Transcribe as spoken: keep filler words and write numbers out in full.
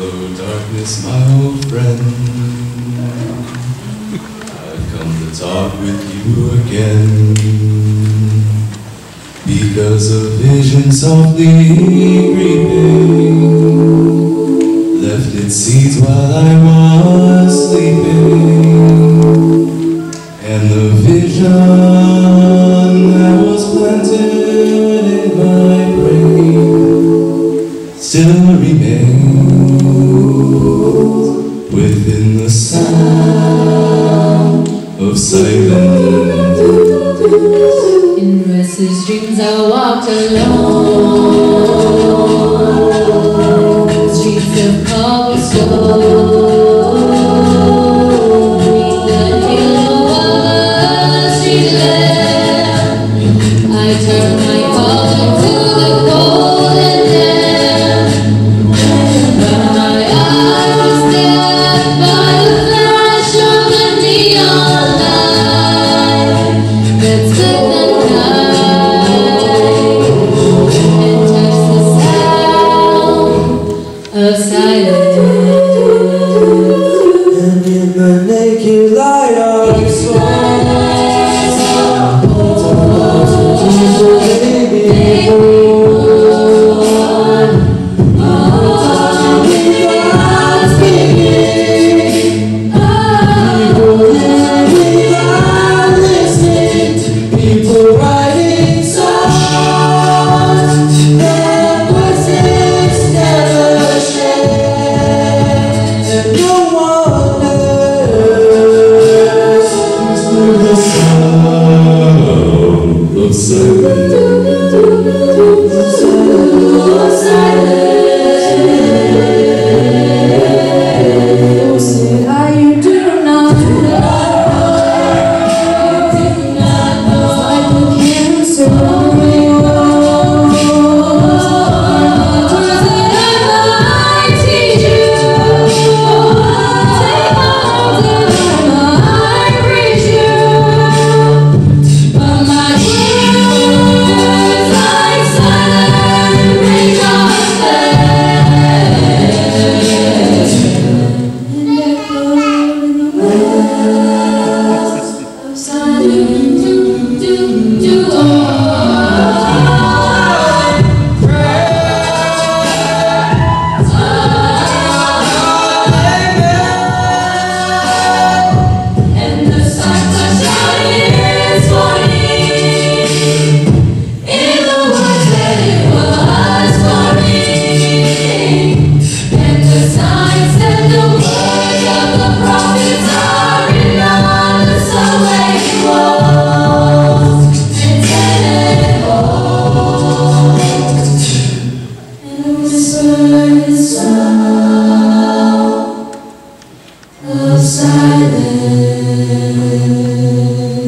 Hello, darkness, my old friend. I've come to talk with you again, because a vision softly creeping left its seeds while I was sleeping, and the vision that was planted in my brain still remains within the sound of silence. In restless dreams I walked alone, streets of cobblestone, beneath the halo of a street lamp. I turned my collar to the golden lamp, but my eyes were stabbed by the flash of a neon light that split the night and touched the sound of silence. And in the naked light of the sun, baby born, without speaking, people living without listening, people writing songs that voices never share, and no one else through the sound of silence. of silence. Said I, you do not know, you do not know, like the cancer of your words that I might teach you, take hold that I might reach you, but my words like silent rings of and echo in the wells of silence. Do, do, do, oh. And the signs are shining this morning in the words that it was for me, and the signs and the words of the prophets are written on the subway walls and tenement halls, and a whisper is sound of silence.